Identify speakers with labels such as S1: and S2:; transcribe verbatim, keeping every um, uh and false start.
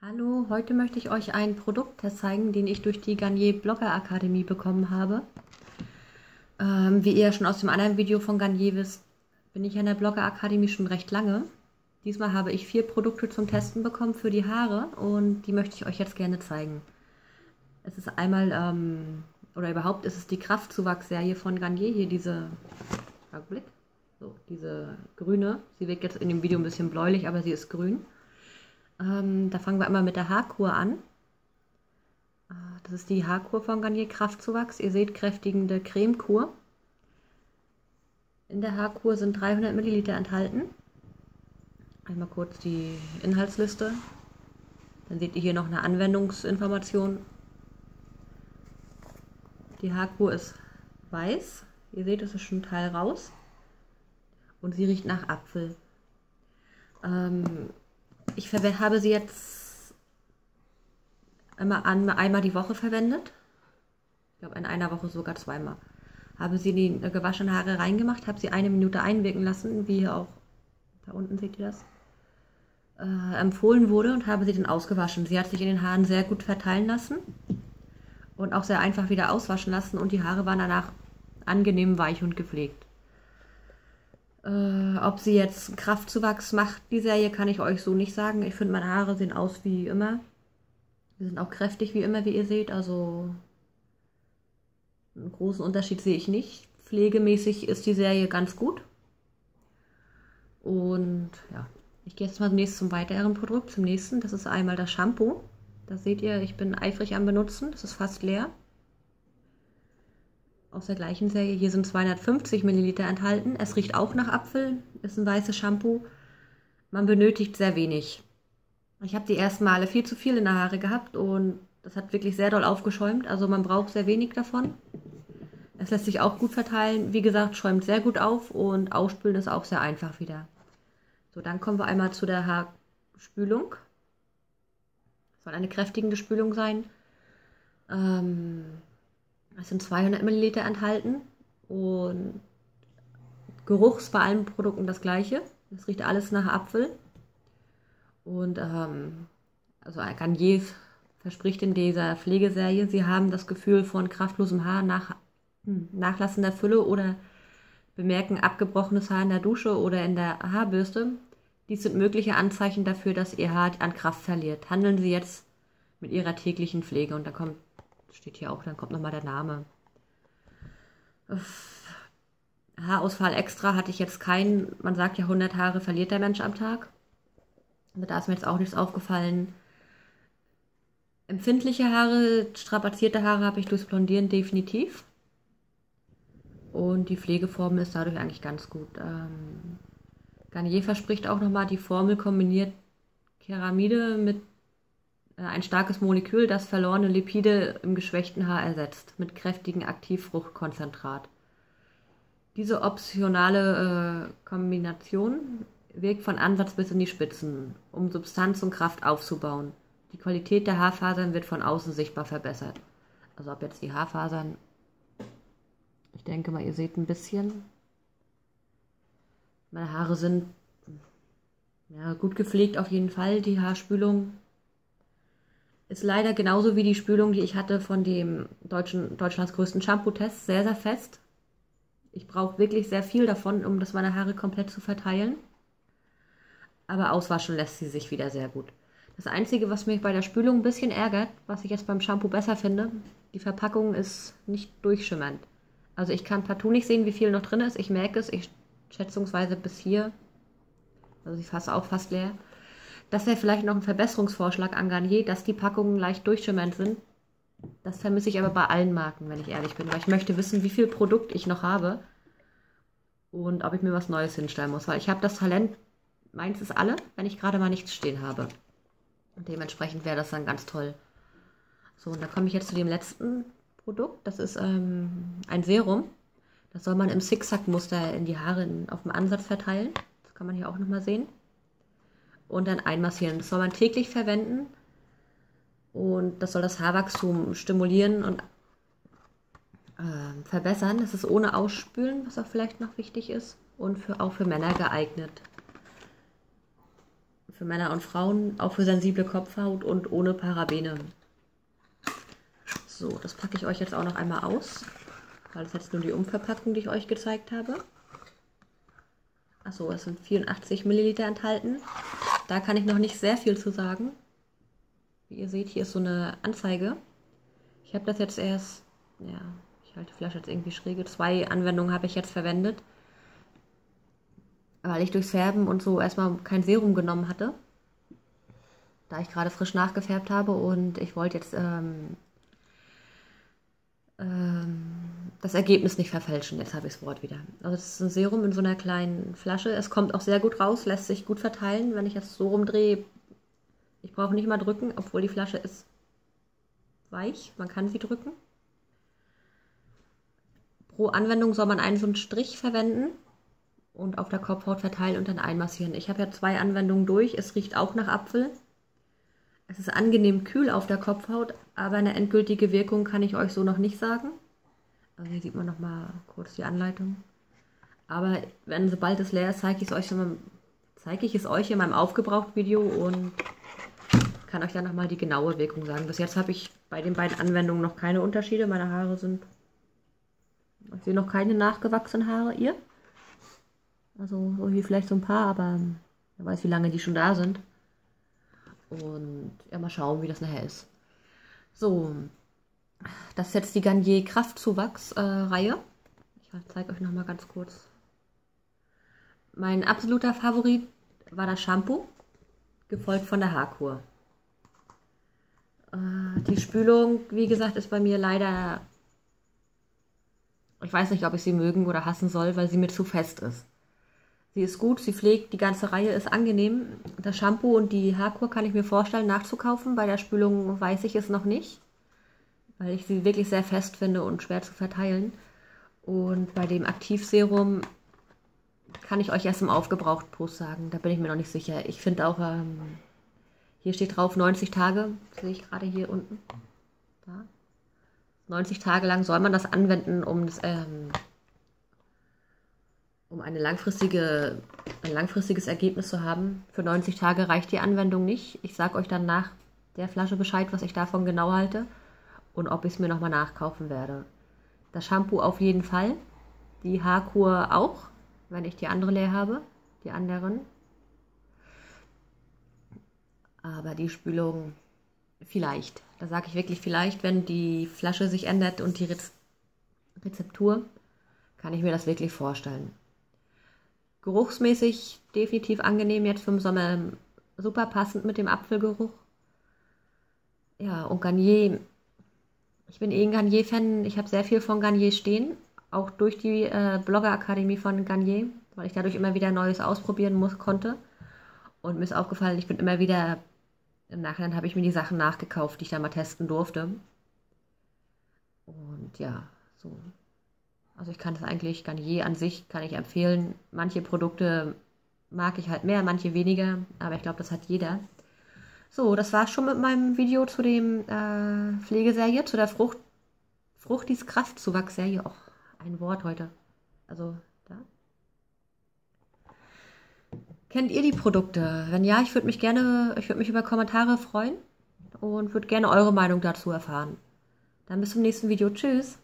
S1: Hallo, heute möchte ich euch einen Produkttest zeigen, den ich durch die Garnier Blogger Akademie bekommen habe. Ähm, wie ihr schon aus dem anderen Video von Garnier wisst, bin ich in der Blogger Akademie schon recht lange. Diesmal habe ich vier Produkte zum Testen bekommen für die Haare und die möchte ich euch jetzt gerne zeigen. Es ist einmal, ähm, oder überhaupt ist es die Kraftzuwachsserie von Garnier, hier diese, Augenblick, so, diese grüne. Sie wirkt jetzt in dem Video ein bisschen bläulich, aber sie ist grün. Ähm, da fangen wir einmal mit der Haarkur an. Das ist die Haarkur von Garnier Kraftzuwachs. Ihr seht kräftigende Cremekur. In der Haarkur sind dreihundert Milliliter enthalten. Einmal kurz die Inhaltsliste. Dann seht ihr hier noch eine Anwendungsinformation. Die Haarkur ist weiß. Ihr seht, es ist schon ein Teil raus. Und sie riecht nach Apfel. Ähm, ich habe sie jetzt einmal, einmal die Woche verwendet. Ich glaube in einer Woche sogar zweimal. Habe sie in die gewaschenen Haare reingemacht, habe sie eine Minute einwirken lassen, wie auch, da unten seht ihr das, äh, empfohlen wurde, und habe sie dann ausgewaschen. Sie hat sich in den Haaren sehr gut verteilen lassen und auch sehr einfach wieder auswaschen lassen, und die Haare waren danach angenehm weich und gepflegt. Äh, ob sie jetzt Kraftzuwachs macht, die Serie, kann ich euch so nicht sagen. Ich finde, meine Haare sehen aus wie immer. Sie sind auch kräftig wie immer, wie ihr seht. Also einen großen Unterschied sehe ich nicht. Pflegemäßig ist die Serie ganz gut. Und ja, ich gehe jetzt mal zunächst zum weiteren Produkt, zum nächsten. Das ist einmal das Shampoo. Das seht ihr, ich bin eifrig am Benutzen. Das ist fast leer. Aus der gleichen Serie. Hier sind zweihundertfünfzig Milliliter enthalten. Es riecht auch nach Apfel. Ist ein weißes Shampoo. Man benötigt sehr wenig. Ich habe die ersten Male viel zu viel in der Haare gehabt und das hat wirklich sehr doll aufgeschäumt. Also man braucht sehr wenig davon. Es lässt sich auch gut verteilen. Wie gesagt, schäumt sehr gut auf und ausspülen ist auch sehr einfach wieder. So, dann kommen wir einmal zu der Haarspülung. Soll eine kräftigende Spülung sein. Ähm, es sind zweihundert Milliliter enthalten und Geruch ist bei allen Produkten das gleiche. Es riecht alles nach Apfel. Und ähm, also Garnier verspricht in dieser Pflegeserie, sie haben das Gefühl von kraftlosem Haar nach hm, nachlassender Fülle oder bemerken abgebrochenes Haar in der Dusche oder in der Haarbürste. Dies sind mögliche Anzeichen dafür, dass Ihr Haar an Kraft verliert. Handeln Sie jetzt mit Ihrer täglichen Pflege. Und da kommt, steht hier auch, dann kommt nochmal der Name. Haarausfall extra hatte ich jetzt keinen. Man sagt ja, hundert Haare verliert der Mensch am Tag. Da ist mir jetzt auch nichts aufgefallen. Empfindliche Haare, strapazierte Haare habe ich durchs Blondieren definitiv. Und die Pflegeformel ist dadurch eigentlich ganz gut. Ähm, Garnier verspricht auch nochmal, die Formel kombiniert Ceramide mit äh, ein starkes Molekül, das verlorene Lipide im geschwächten Haar ersetzt, mit kräftigem Aktivfruchtkonzentrat. Diese optionale äh, Kombination wirkt von Ansatz bis in die Spitzen, um Substanz und Kraft aufzubauen. Die Qualität der Haarfasern wird von außen sichtbar verbessert. Also ob jetzt die Haarfasern, ich denke mal, ihr seht ein bisschen. Meine Haare sind ja, gut gepflegt auf jeden Fall. Die Haarspülung ist leider genauso wie die Spülung, die ich hatte von dem deutschen, Deutschlands größten Shampoo-Test, sehr, sehr fest. Ich brauche wirklich sehr viel davon, um das meine Haare komplett zu verteilen. Aber auswaschen lässt sie sich wieder sehr gut. Das Einzige, was mich bei der Spülung ein bisschen ärgert, was ich jetzt beim Shampoo besser finde, die Verpackung ist nicht durchschimmernd. Also ich kann partout nicht sehen, wie viel noch drin ist. Ich merke es, ich schätzungsweise bis hier, also ich fasse auch fast leer. Das wäre vielleicht noch ein Verbesserungsvorschlag an Garnier, dass die Packungen leicht durchschimmernd sind. Das vermisse ich aber bei allen Marken, wenn ich ehrlich bin. Weil ich möchte wissen, wie viel Produkt ich noch habe und ob ich mir was Neues hinstellen muss. Weil ich habe das Talent, meins ist alle, wenn ich gerade mal nichts stehen habe. Und dementsprechend wäre das dann ganz toll. So, und dann komme ich jetzt zu dem letzten Produkt. Das ist ähm, ein Serum. Das soll man im Zickzack-Muster in die Haare in, auf dem Ansatz verteilen. Das kann man hier auch nochmal sehen. Und dann einmassieren. Das soll man täglich verwenden. Und das soll das Haarwachstum stimulieren und äh, verbessern. Das ist ohne Ausspülen, was auch vielleicht noch wichtig ist. Und für, auch für Männer geeignet. Für Männer und Frauen, auch für sensible Kopfhaut und ohne Parabene. So, das packe ich euch jetzt auch noch einmal aus, weil es jetzt nur die Umverpackung, die ich euch gezeigt habe. Achso, es sind vierundachtzig Milliliter enthalten. Da kann ich noch nicht sehr viel zu sagen. Wie ihr seht, hier ist so eine Anzeige. Ich habe das jetzt erst, ja, ich halte die Flasche jetzt irgendwie schräge. Zwei Anwendungen habe ich jetzt verwendet, weil ich durchs Färben und so erstmal kein Serum genommen hatte, da ich gerade frisch nachgefärbt habe und ich wollte jetzt ähm, ähm, das Ergebnis nicht verfälschen. Jetzt habe ich das Wort wieder. Also es ist ein Serum in so einer kleinen Flasche. Es kommt auch sehr gut raus, lässt sich gut verteilen. Wenn ich jetzt so rumdrehe, ich brauche nicht mal drücken, obwohl die Flasche ist weich. Man kann sie drücken. Pro Anwendung soll man einen so einen Strich verwenden und auf der Kopfhaut verteilen und dann einmassieren. Ich habe ja zwei Anwendungen durch. Es riecht auch nach Apfel. Es ist angenehm kühl auf der Kopfhaut, aber eine endgültige Wirkung kann ich euch so noch nicht sagen. Also hier sieht man noch mal kurz die Anleitung. Aber wenn sobald es leer ist, zeige ich es euch, zeige ich es euch in meinem Aufgebraucht-Video und kann euch dann noch mal die genaue Wirkung sagen. Bis jetzt habe ich bei den beiden Anwendungen noch keine Unterschiede. Meine Haare sind... Ich sehe noch keine nachgewachsenen Haare. Ihr? Also so wie vielleicht so ein paar, aber wer weiß, wie lange die schon da sind. Und ja, mal schauen, wie das nachher ist. So, das ist jetzt die Garnier Kraftzuwachs-Reihe. Äh, ich zeige euch noch mal ganz kurz. Mein absoluter Favorit war das Shampoo, gefolgt von der Haarkur. Äh, die Spülung, wie gesagt, ist bei mir leider... Ich weiß nicht, ob ich sie mögen oder hassen soll, weil sie mir zu fest ist. Sie ist gut, sie pflegt, die ganze Reihe ist angenehm. Das Shampoo und die Haarkur kann ich mir vorstellen nachzukaufen. Bei der Spülung weiß ich es noch nicht, weil ich sie wirklich sehr fest finde und schwer zu verteilen. Und bei dem Aktivserum kann ich euch erst im Aufgebraucht-Post sagen. Da bin ich mir noch nicht sicher. Ich finde auch, ähm, hier steht drauf neunzig Tage, sehe ich gerade hier unten. Da. neunzig Tage lang soll man das anwenden, um das... Ähm, um eine langfristige, ein langfristiges Ergebnis zu haben. Für neunzig Tage reicht die Anwendung nicht. Ich sage euch dann nach der Flasche Bescheid, was ich davon genau halte und ob ich es mir nochmal nachkaufen werde. Das Shampoo auf jeden Fall, die Haarkur auch, wenn ich die andere leer habe, die anderen. Aber die Spülung vielleicht, da sage ich wirklich vielleicht, wenn die Flasche sich ändert und die Rezeptur, kann ich mir das wirklich vorstellen. Geruchsmäßig definitiv angenehm, jetzt für den Sommer super passend mit dem Apfelgeruch. Ja, und Garnier, ich bin eh ein Garnier-Fan, ich habe sehr viel von Garnier stehen, auch durch die äh, Blogger-Akademie von Garnier, weil ich dadurch immer wieder Neues ausprobieren muss, konnte. Und mir ist aufgefallen, ich bin immer wieder, im Nachhinein habe ich mir die Sachen nachgekauft, die ich da mal testen durfte. Und ja, so... Also ich kann das eigentlich, Garnier an sich kann ich empfehlen. Manche Produkte mag ich halt mehr, manche weniger, aber ich glaube, das hat jeder. So, das war schon mit meinem Video zu dem äh, Pflegeserie, zu der Frucht, Fruchtis Kraftzuwachsserie. Auch ein Wort heute. Also, da. Kennt ihr die Produkte? Wenn ja, ich würde mich gerne, ich würde mich über Kommentare freuen und würde gerne eure Meinung dazu erfahren. Dann bis zum nächsten Video. Tschüss!